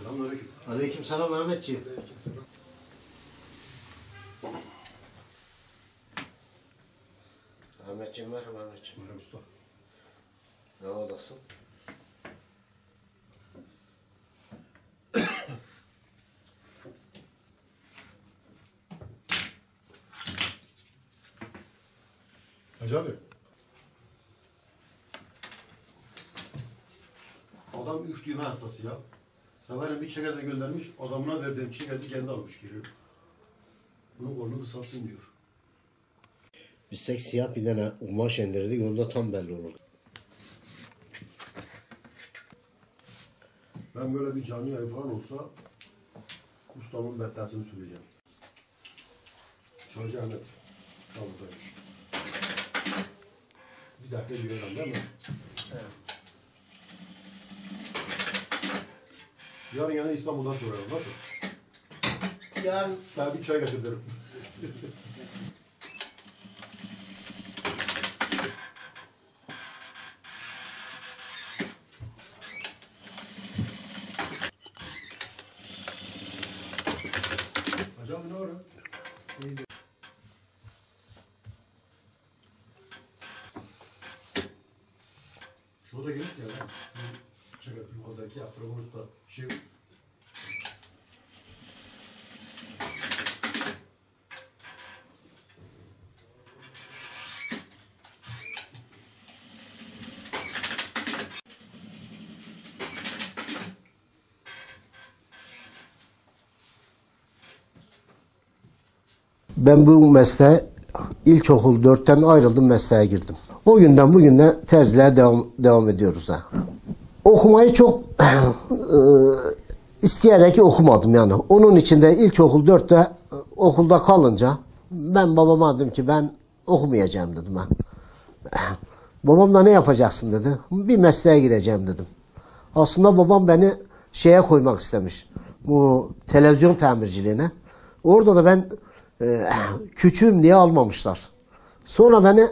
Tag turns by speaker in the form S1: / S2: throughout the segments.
S1: Selamünaleyküm.
S2: Aleykümselam Mehmetciğim.
S1: Aleykümselam.
S2: Mehmetciğim merhaba Mehmetciğim.
S1: Merhaba usta.
S2: Ne olasın?
S1: Hacı abi. Adam 3 düğme hastası ya. Severim bir çekerde göndermiş, adamına verdiğim çekerde kendi almış geliyor. Bunun kolunu kısaltsın diyor.
S2: Biz tek siyah bir tane kumaş indirdik, onda tam belli olur.
S1: Ben böyle bir canlı yayın falan olsa ustamın bettasını söyleyeceğim. Çaycı Ahmet. Buradaymış. Biz ehli bir öğren değil mi?
S2: Evet.
S1: Yarın yani İstanbul'dan sorarım. Nasıl?
S2: Yarın
S1: Ben bir çay getiririm. Hacı abi ne var ya?
S2: İyidir.
S1: Şurada gelip ya lan. Çeker yukarıdaki yaptırımın usta şey.
S2: ben bu mesleğe ilkokul 4'ten ayrıldım, mesleğe girdim. O günden bugüne terziliğe devam ediyoruz ha. Okumayı çok isteyerek okumadım yani. Onun için de ilkokul 4'te okulda kalınca ben babama dedim ki ben okumayacağım dedim ben. Babam da ne yapacaksın dedi. Bir mesleğe gireceğim dedim. Aslında babam beni şeye koymak istemiş. Bu televizyon tamirciliğine. Orada da ben küçüğüm diye almamışlar. Sonra beni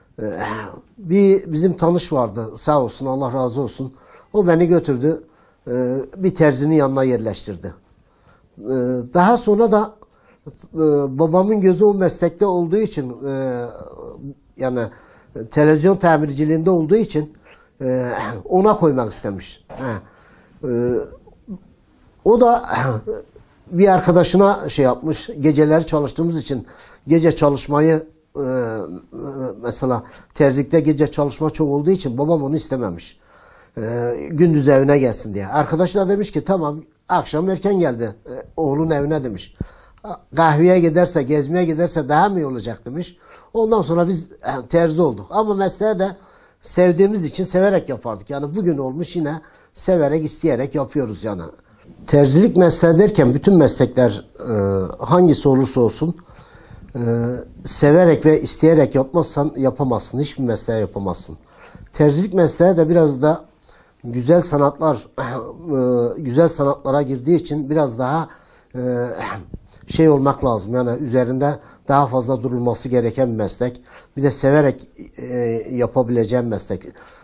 S2: bizim tanış vardı, sağ olsun, Allah razı olsun. O beni götürdü, bir terzinin yanına yerleştirdi. Daha sonra da babamın gözü o meslekte olduğu için, yani televizyon tamirciliğinde olduğu için ona koymak istemiş. O da bir arkadaşına şey yapmış, geceleri çalıştığımız için gece çalışmayı, mesela terzilikte gece çalışma çok olduğu için babam onu istememiş. Gündüz evine gelsin diye. Arkadaş da demiş ki tamam, akşam erken geldi oğlun evine demiş. Kahveye giderse, gezmeye giderse daha mı iyi olacak demiş. Ondan sonra biz terzi olduk. Ama mesleği de sevdiğimiz için severek yapardık. Yani bugün olmuş yine severek, isteyerek yapıyoruz yani. Terzilik mesleği derken bütün meslekler hangisi olursa olsun severek ve isteyerek yapmazsan yapamazsın. Hiçbir mesleği yapamazsın. Terzilik mesleği de biraz da güzel sanatlar, güzel sanatlara girdiği için biraz daha şey olmak lazım. Yani üzerinde daha fazla durulması gereken bir meslek. Bir de severek yapabileceğin meslek.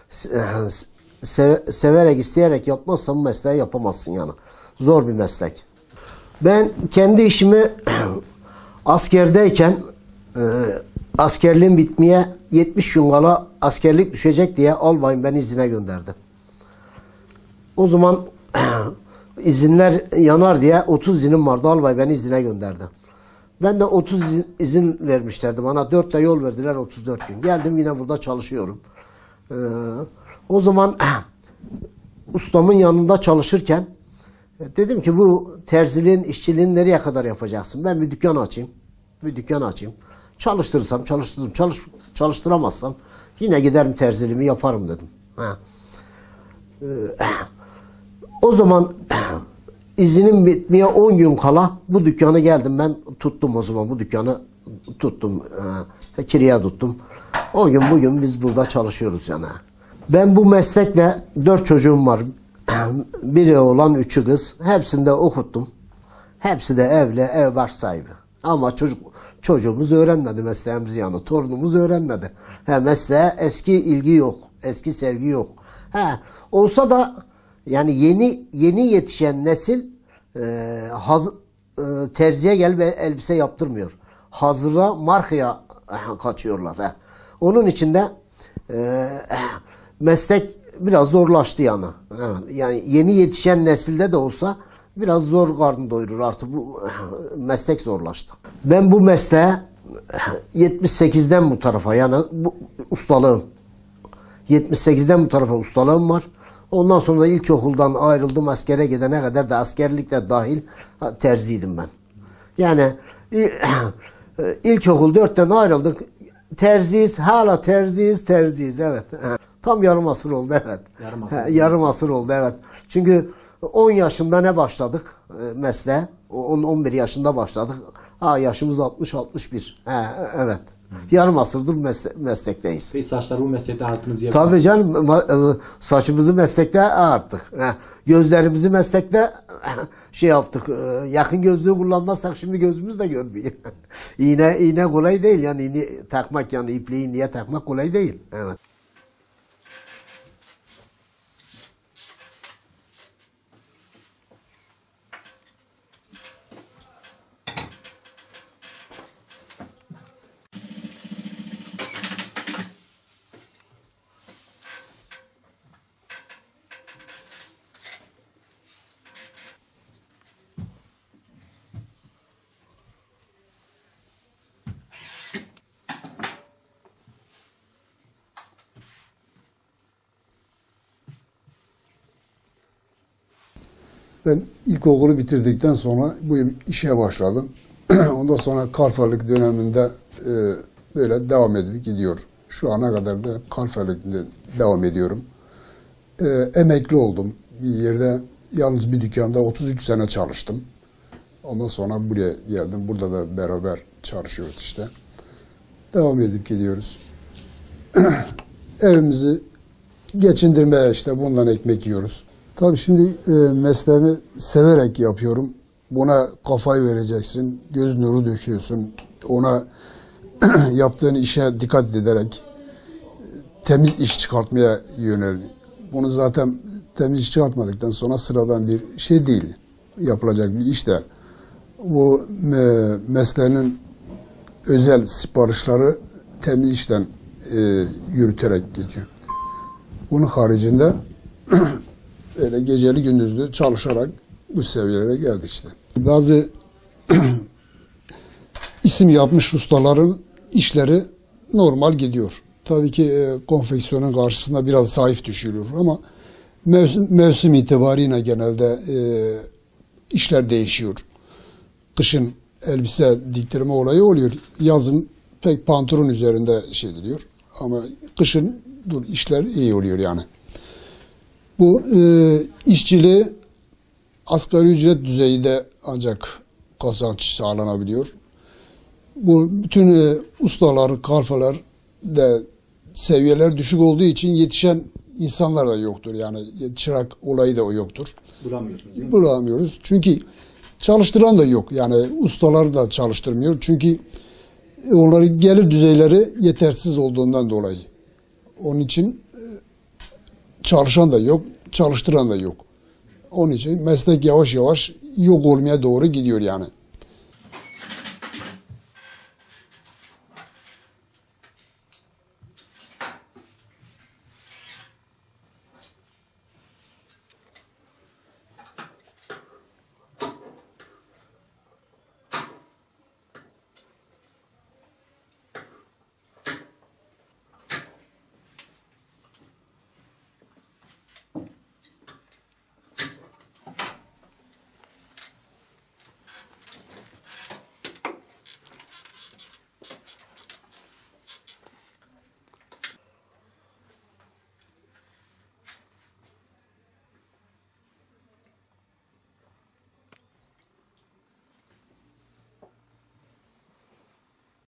S2: Severek, isteyerek yapmazsan bu mesleği yapamazsın yani. Zor bir meslek. Ben kendi işimi askerdeyken askerliğim bitmeye 70 gün kala askerlik düşecek diye albayım beni izine gönderdi. O zaman izinler yanar diye 30 izinim vardı. Albay beni izine gönderdi. Ben de 30 izin vermişlerdi bana. 4 de yol verdiler, 34 gün. Geldim yine burada çalışıyorum. O zaman ustamın yanında çalışırken dedim ki bu terziliğin, işçiliğin nereye kadar yapacaksın? Ben bir dükkan açayım. Bir dükkan açayım. Çalıştırırsam çalıştırırım. Çalıştıramazsam yine giderim terziliğimi yaparım dedim. O zaman izinim bitmeye 10 gün kala bu dükkanı geldim. Ben tuttum o zaman bu dükkanı tuttum. Kiraya tuttum. O gün bugün biz burada çalışıyoruz yani. Ben bu meslekle 4 çocuğum var. Biri oğlan, 3'ü kız. Hepsini de okuttum. Hepsi de evli, ev baş sahibi. Ama çocuğumuz öğrenmedi mesleğimizi yani. Torunumuz öğrenmedi. Mesleğe eski ilgi yok. Eski sevgi yok. Olsa da Yani yeni yetişen nesil terziye gelip elbise yaptırmıyor. Hazıra, markaya kaçıyorlar. Onun için de meslek biraz zorlaştı yani. Yani yeni yetişen nesilde de olsa biraz zor karnı doyurur artık, bu meslek zorlaştı. Ben bu mesleğe 78'den bu tarafa, yani bu ustalığım 78'den bu tarafa ustalığım var. Ondan sonra da ilkokuldan ayrıldım, askere gidene kadar da askerlikle dahil terziydim ben. Yani ilkokul 4'ten ayrıldık. Terziyiz, hala terziyiz, evet. Tam yarım asır oldu, evet. Yarım asır oldu, evet. Çünkü 10 yaşında ne başladık mesleğe? 10-11 yaşında başladık. Yaşımız 60-61. Evet. Yarım asırdır meslekteyiz.
S3: Peki saçları bu meslekte arttınız diye.
S2: Tabii canım, saçımızı meslekte arttık. Gözlerimizi meslekte şey yaptık. Yakın gözlüğü kullanmazsak şimdi gözümüz de görmüyor. İğne kolay değil yani, iğne takmak, yani ipliği niye takmak kolay değil. Evet.
S4: Ben ilkokulu bitirdikten sonra bu işe başladım. Ondan sonra kalfalık döneminde böyle devam edip gidiyor. Şu ana kadar da kalfalıkta devam ediyorum. Emekli oldum. Bir yerde, yalnız bir dükkanda 33 sene çalıştım. Ondan sonra buraya geldim. Burada da beraber çalışıyoruz işte. Devam edip gidiyoruz. Evimizi geçindirmeye işte bundan ekmek yiyoruz. Tabii şimdi mesleğimi severek yapıyorum. Buna kafayı vereceksin, göz nuru döküyorsun. Ona yaptığın işe dikkat ederek temiz iş çıkartmaya yönel. Bunu zaten temiz iş çıkartmadıktan sonra sıradan bir şey değil. Yapılacak bir iş değil. Bu mesleğinin özel siparişleri temiz işten yürüterek geçiyor. Bunun haricinde öyle geceli gündüzlü çalışarak bu seviyelere geldik işte. Bazı isim yapmış ustaların işleri normal gidiyor. Tabii ki konfeksiyonun karşısında biraz zayıf düşülüyor ama mevsim itibariyle genelde işler değişiyor. Kışın elbise diktirme olayı oluyor. Yazın pek pantolon üzerinde şey ediliyor. Ama kışın işler iyi oluyor yani. Bu işçiliği asgari ücret düzeyinde ancak kazanç sağlanabiliyor. Bu bütün ustalar, kalfalar da seviyeler düşük olduğu için yetişen insanlar da yoktur. Yani çırak olayı da yoktur.
S3: Bulamıyorsunuz değil mi?
S4: Bulamıyoruz. Çünkü çalıştıran da yok. Yani ustalar da çalıştırmıyor. Çünkü onların gelir düzeyleri yetersiz olduğundan dolayı. Onun için çalışan da yok, çalıştıran da yok. Onun için meslek yavaş yavaş yok olmaya doğru gidiyor yani.